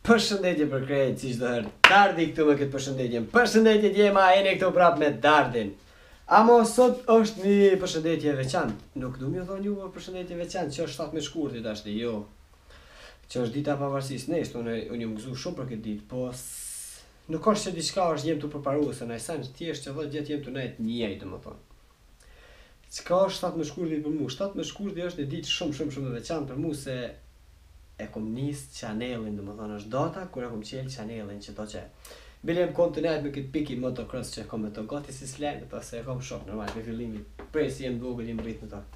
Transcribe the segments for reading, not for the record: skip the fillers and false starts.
Përshëndetje për krejt, si çdo herë. Dardi këtu me këtë përshëndetje. Përshëndetje djema, jeni këtu prapë me Dardin. Amo sot është një përshëndetje veçantë. Nuk du m'ju thonë juve përshëndetje veçantë, që është 17 shkurtit ashtu, jo. Që është dita e pavarësisë. Neshtë, unë ju gëzu shumë për këtë ditë, po nuk është që diçka është jem të përparuar se në esencë thjesht që 10 vjet jem të nejt njëjtë, domethënë. Çka është 17 shkurti për mua? 17 shkurti është një ditë shumë e veçantë për mua se e kom nis channelin, domethënë është data kur e kom qel channelin që do që bilem kontinent me këtë piki motocross që kom me to gati si slajm, ato se e kom shok normal me fillimin. Prej si jem vogël jem rrit me to.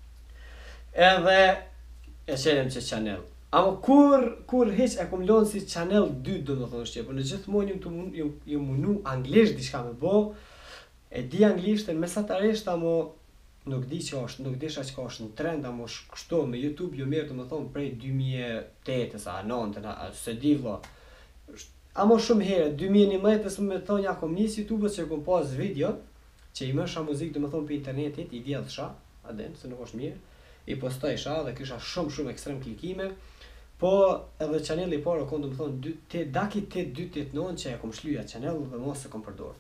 Edhe e qelem që channel. Amo kur hiç e kom lënë si channel 2 domethënë është, por në gjithmonë ju munu anglisht diçka me bë. E di anglishtën mesatarisht, amo nuk di që është, nuk disha që ka është në trend, amo kështu me YouTube ju merë domethënë prej 2008 sa 9 se di vlla. Amo shumë herë 2011 më thonë ja kom nis YouTube që kom pas video që i mësha muzikë domethënë për internetit, i vjedhsha, a den se nuk është mirë. I postojsha dhe kisha shumë ekstrem klikime. Po edhe channeli i parë kon domethënë daki 8289 që e kom shlyja channel dhe mos e kom përdor.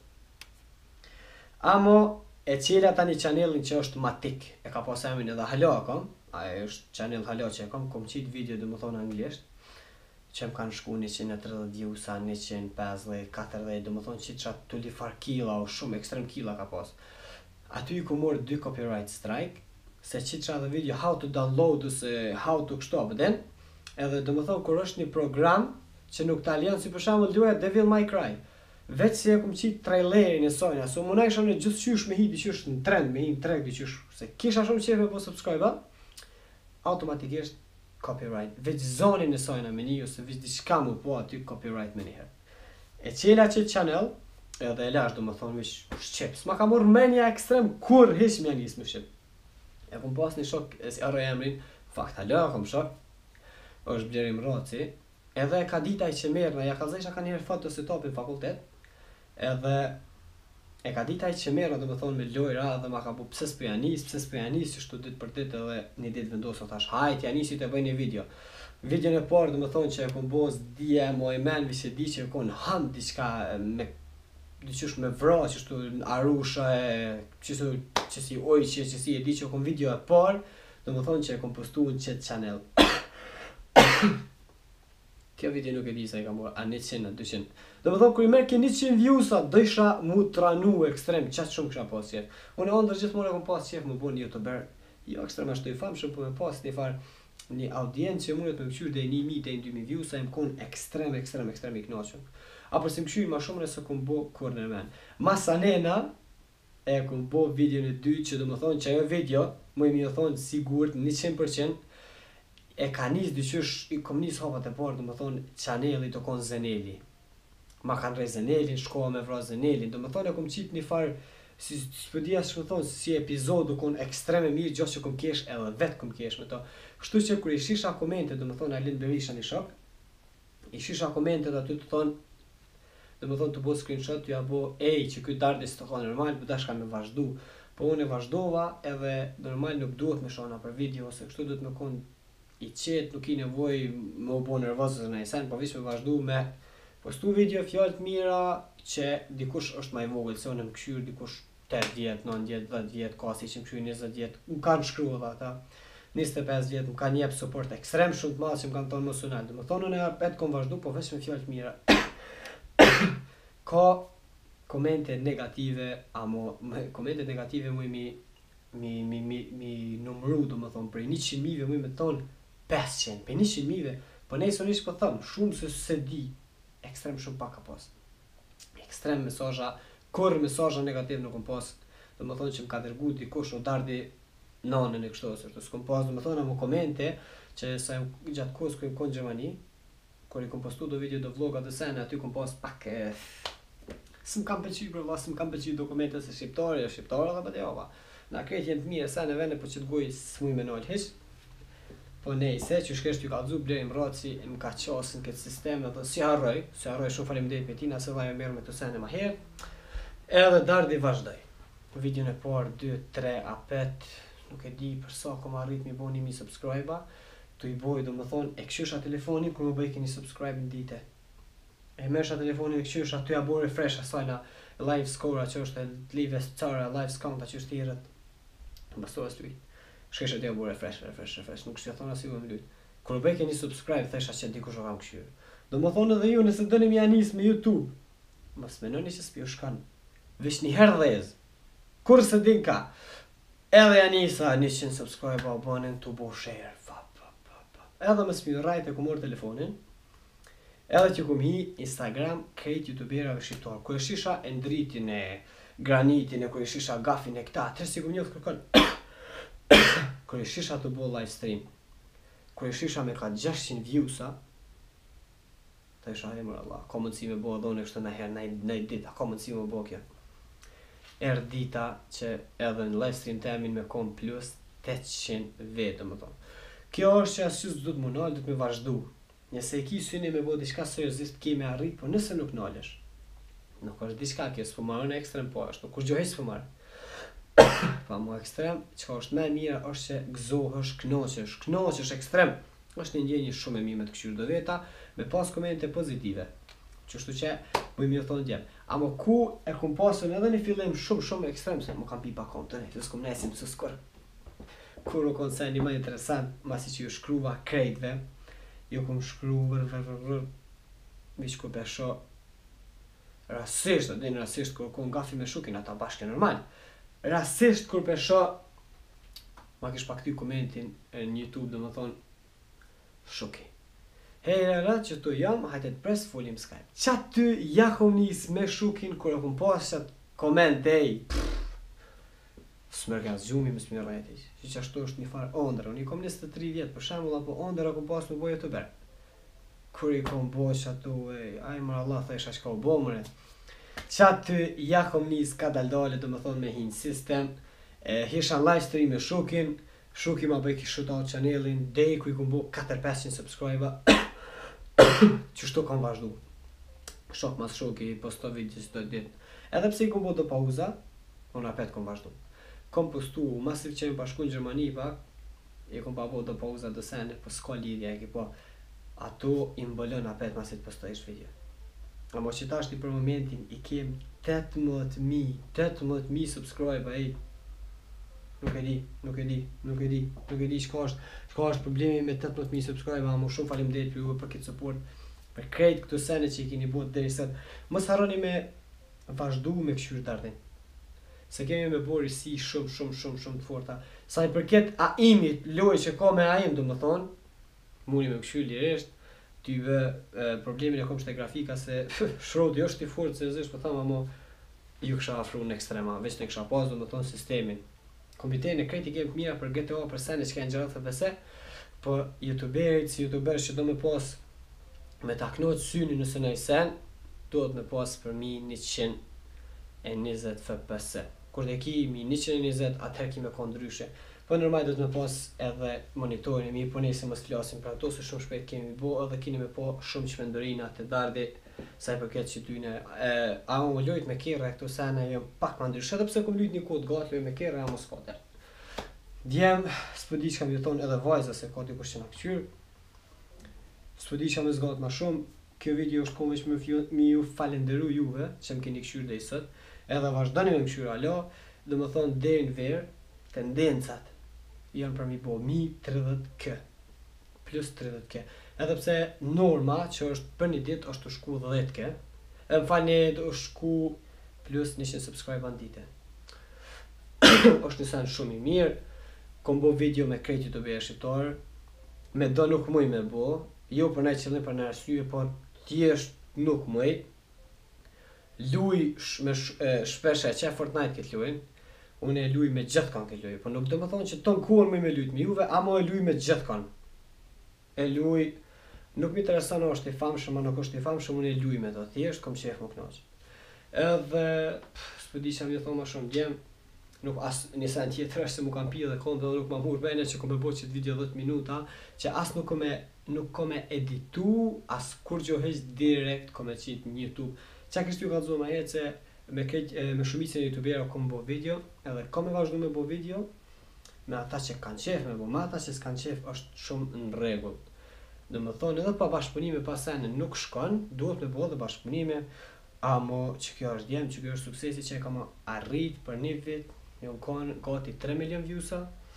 Amo e cila tani channelin që është Matik, e ka pas emrin edhe Halo kam, ai është channel Halo që kom qit video domethënë anglisht, që më kanë shku 130 views, 150, 40, domethënë që çat tuli far killa o shumë ekstrem killa ka pas. Aty ku mor 2 copyright strike, se çitra dhe video how to download ose how to kështu apo den. Edhe domethënë kur është një program që nuk ta lën si për shembull luaj Devil May Cry. Veç se e kom qit trailerin e sojna, so më najshon e gjithçysh me hiti qysh në trend, me hi në treg diqysh, se kisha shumë qef me po subscribe, automatikisht copyright. Veç zonin e sojna me një, ose veç diçka mu po aty copyright me njëherë. E cila që channel, edhe e lash do më thonë vish shqip, s'ma ka mor menja ekstrem kur hiq me anis me shqip. E kom pas një shok, e si arroj emrin, fakt Halo kom shok, është Blerim Roci, edhe e ka dita i që merë, ja ka zesha ka njerë foto se topi në fakultet, edhe e ka dita i që merë, dhe me thonë me lojra, dhe ma ka bu pse s'po janis, që shtu dit për dit edhe një dit vendosë, thash, hajt, janisi të bëj një video. Videon e parë, dhe me thonë që e kom boz dje, mo e men, vi se di që e kon hand diçka me diqysh me vra, që shtu arusha e, që si ojqe, që si e di që e kom video e parë, dhe me thonë që e kom postu në qëtë channel. Kjo video nuk e di sa i ka mor, a 100, a 200. Dhe më thonë, kër i merë ke 100 views-a, dësha mu tranu ekstrem, qatë shumë kësha pas qef. Unë ndër gjithmonë e kom pas qef më bo një youtuber, jo ekstrem ashtu i famë shumë, po me pas një farë një audiencë që mundet me këqyr dhe 1000 dhe 2000 views-a, im kon ekstrem i knaqëm. Apo si më këqyr ma shumë nëse kom bo kur në men. Masanena, e kom bo video në 2 që dhe më thonë që ajo video, mu i mi thonë sigurt 100%, e ka nis dyqysh, i kom nis hapat e parë, dhe më thonë, channeli do kon Zeneli. Ma kanë rej Zenelin, shkoha me vra Zenelin, dhe më thonë e kom qit një farë, si s'pëdia që më thonë, si epizod do kon ekstreme mirë, gjosh që kom kesh, edhe vetë kom kesh me to. Kështu që kër i shisha komente, dhe më thonë, Alin Berisha një shok, i shisha komente dhe aty të thonë, dhe më thonë të bo screenshot, t'ja bo, që kjo Dardis të thonë normal, për dashka me vazhdu. Po unë e vazhdova, edhe normal nuk duhet me shona për video, ose kështu duhet me kon i qetë, nuk i nevoj më u bo nervozës në esen, po vish me vazhdu me postu video fjallë të mira që dikush është ma i vogël, se unë më këshyr dikush 8 vjet, 9 vjet, 10 vjet, kasi që më këshyr 20 vjet, më kanë shkru edhe ata, 25 vjet, më kanë jep support ekstrem shumë të madh që më kanë thonë emocional, dhe më thonë unë e apet kom vazhdu, po vesh me fjallë të mira. Ka komente negative, amo komente negative mu mi numru, do më thonë, prej 100.000 mu me thonë 500, për 100.000, po nejso nishë po thëmë, shumë se di, ekstrem shumë pak ka pas. Ekstrem mesazha, kur mesazha negativ nuk kom pas, dhe më thonë që më ka dërgu dikush në Dardi nanën e kështu, se s'kom pas, dhe më thonë amo komente, që sa gjatë kohës kër i konë Gjermani, kur i kom postu do video do vloga dhe sene, aty kom pas pak s'm kam pëlqy për valla, s'm kam pëlqy dokumente se shqiptare dhe për java. Na krejt jenë të mirë sene vene, po që t'goj s'muj me nol hiq. Po nejse, që shkresht ju ka dzu Blerim Roci, më ka qasën këtë sistem, dhe si harroj shumë faleminderit me tina, se dhajo merë me të sene ma herë. Edhe Dardi vazhdoj. Videon e parë, 2, 3, a 5, nuk e di për sa kom arrit mi bo 1000 subscribe-a. Tu i boj do më thonë e këshysha telefonin kur më bëj keni subscribe në dite. E mesha telefonin e këshysha ty ja boj refresh asajna live score që është live score live count që është tjerët. Mbasova ty. Shkesha ty ja boj refresh, nuk është thonë as ju më lut. Kur bëj keni subscribe thesha që dikush o kam këshyr. Do më thonë edhe ju nëse dëni më anis me YouTube. Mos menoni që s'pi u shkan. Vesh një herë dhez. Kur se din ka. Edhe Janisa 100 subscribe abonin tu bo share. Edhe më s'pi rajt e ku mor telefonin. Edhe që kum hi Instagram krejt youtuberave shqiptar. Kur e shisha e ndritin e granitin e kur e shisha gafin e këta. Atër si kum njoft kërkon. Kur e shisha të bo live stream. Kur e shisha me ka 600 viewsa. Ta isha emër Allah. Ka mundësi me bo adhone kështë në herë nëjt dita. Ka mundësi me bo kjo. Erë dita që edhe në live stream të emin me kom plus 800 vetë më tonë. Kjo është që asë që du të më nalë, du të me vazhdu. Nëse e ki syni me bo diçka seriozisht kemi arrit, po nëse nuk nalësh. Nuk është diçka kjo, s'po marrën e ekstrem po është, nuk kur gjohej s'po marrë. Pa mu ekstrem, që është me mira është që gëzohësh, knoqesh ekstrem. është një ndjenjë shumë e mirë me të këshyrë do veta, me pas komente pozitive. Qështu që, më i mirë thonë djemë. Amo ku e kum pasën edhe një fillim shumë ekstrem, se më kam pi pa kom të ne, të s'kum nesim së skur. Kur u konë se një më interesant, masi që ju shkruva krejtve, ju kum shkru vish ku pesho rasisht, dhe në rasisht kur kun gafi me shukin, ata bashke normal. Rasisht kur pesho, ma kish pa këty komentin në YouTube, dhe më thonë, shuki. Hejra që tu jam, hajte të pres folim Skype. Qa ty ja kom nis me shukin, kur e kum pas qatë koment, s'mër ka zgjumi, më s'mër rajti. Që ashtu është një farë ondër. Unë i kom 23 vjetë, për shembull, apo ondër a kom pas me bojë të berë. Kur i kom bojë që atu, aj mërë Allah, thesha që ka u bo mëre. Qa ty ja kom nis ka daldale, do më thonë me hinë sistem, hisha në live stream me shukin, shuki ma bëj kishuta channelin, dej ku i kom bo 400-500 subscriber, qështu kam vazhdu. Shok mas shuki, posto video që do ditë. Edhe pse i kom bo do pauza, unë apet kom vazhdu. Kom postu, masiv që pa shku në Gjermani pak, i kom pa bo do pauza do sene, po s'ka lidhja e ki po, ato i mbëllën apet masit postojsh video. Amo që ta është i për momentin, i kem 18.000 subscribe, nuk e di, shka është problemi me 18.000 subscribe, amo shumë faleminderit për ju për këtë support, për krejt këto sene që i keni bot deri sot. Mos harroni me vazhdu me këshyrë Dardin. Se kemi me bori si shumë të forta. Sa i përket AIM-it, loj që ka me AIM, do më thonë, muni me këshyrë lirisht, tyve problemin e kom shte grafika se shrodi është i fort se zështë, po thamë, amo ju kësha afru në ekstrema, veç në kësha pas, do më thonë, sistemin. Kompiterin e krejt i kemë mira për GTA, për sene që ka në gjerat FPS, po youtuberit, si youtuber që do me pas me taknot syni nëse në i sen, do të me pas për mi 120 FPS. Kur dhe ki mi 120, atëherë ki me ka ndryshe. Po normal do të me pas edhe monitorin e mi, po nese mos flasim për ato, se shumë shpejt kemi bo, edhe kini me po shumë qmendorina të Dardi, sa i përket që tyne. A unë lojt me kere, këto sene jam pak më ndryshe, edhe pse kom lujt një kod gati lojt me kere, a mos kater. Djem, s'po di që kam jeton edhe vajza, se ka dikush që na këqyr. S'po di që kam zgat ma shumë, kjo video është kom veç me ju falenderu juve, që më keni këqyr dhe i sot. Edhe vazhdoni me më këshyra alo, dhe më thonë deri në verë, tendencat janë për mi bo mi 30k, plus 30k. Edhe pse norma që është për një dit është të shku 10k, e më falni është shku plus 100 subscribe në dite. është një sen shumë i mirë, kom bo video me krejt YouTube e shqiptarë, me do nuk muj me bo, jo për ne qëllim për në arsye, por thjesht nuk muj. Luj shpesh e që Fortnite këtë lujen, unë e luj me gjithë kanë këtë luj, po nuk do më thonë që ton kuën me lujt me juve, amo e luj me gjithë kanë. E luj, nuk mi interesan është i famshëm, a nuk është i famshëm, unë e luj me do thjesht, kom qef më knaqë. Edhe, s'po di që më thonë ma shumë djemë, nuk as një sen tjetër është se mu kam pi dhe konë dhe nuk ma mur bene që kom e bo qëtë video 10 minuta, që as nuk kom e editu, as kur gjoheq direkt kom e qitë në YouTube. Qa kështë ju ka të zonë ma jetë se me shumicën e youtubera kom bo video, edhe kom e vazhdu me bo video, me ata që kanë qef me bo, me ata që s'kanë qef është shumë në rregull. Do më thonë edhe pa bashkëpunime pas sene nuk shkon, duhet me bo dhe bashkëpunime, amo që kjo është djemë, që kjo është suksesi që e kam arrit për një vit, jam kanë gati 3 milion views-a,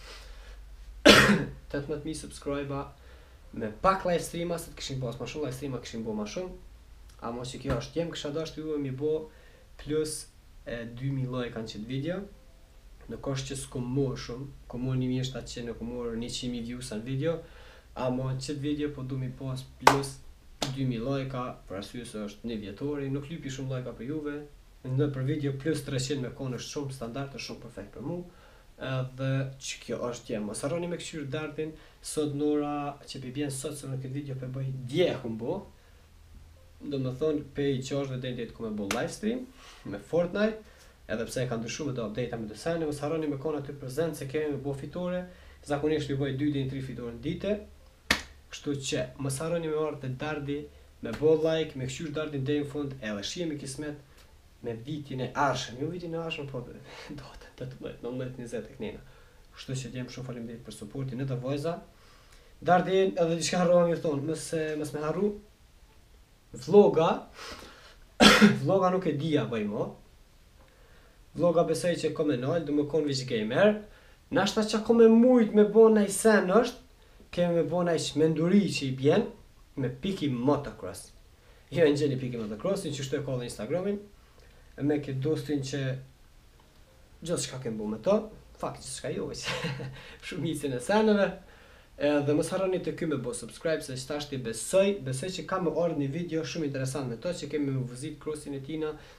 18.000 subscribe-a, me pak live streama, se të këshim pas ma shumë live streama, këshim bo ma shumë, amo që kjo është djemë, kësha dashtë ju e mi bo plus 2.000 like kanë qëtë video, nuk është që s'kom morë shumë, kom morë 1.700, nuk kom morë 100.000 views në video, amo në qëtë video po du mi pas plus 2.000 like-a, për arsye se është një vjetori, nuk lypi shumë like-a për juve, në për video plus 300 me konë është shumë standart, është shumë perfekt për mu, edhe që kjo është djemë. Mos harroni me këshyrë Dardin, sot nora që pi bjen sot se në këtë video për bëj dje humbo, do më thonë pe i qashve dhe ndjetë ku me bo live stream me Fortnite, edhe pse e ka ndryshu me do update-a me dësene, mos harroni me konë aty prezent se kemi me bo fitore, zakonisht ju bëj 2 dhe 3 fitore në dite, kështu që mos harroni me marrë të Dardi, me bo like, me këshyrë Dardin dhe në fund, edhe shihemi kismet me vitin e arshëm, jo vitin e arshëm, po do të 18, 19, 20 e knena. Kështu që t'jem shumë faleminderit për supportin në të vojza. Dardi edhe diçka harrova mi thonë, mos me harru vloga, vloga nuk e dija bëj mo. Vloga besoj që kom e nalë, du me konë vish gamer. Nashta që kom e mujt me bo naj sen është, kemi me bo naj shmenduri që i bjen, me piki motocross. Jo në gjeni piki motocrossin, që shtu e ka dhe Instagramin, me këtë dostin që gjithë shka kemë bu me to, fakt gjithë shka jo, shumicin e seneve, dhe mos harroni të ky me bo subscribe, se që tashti besoj që ka me ardhë një video shumë interesant me to, që kemi me vëzit crossin e tina,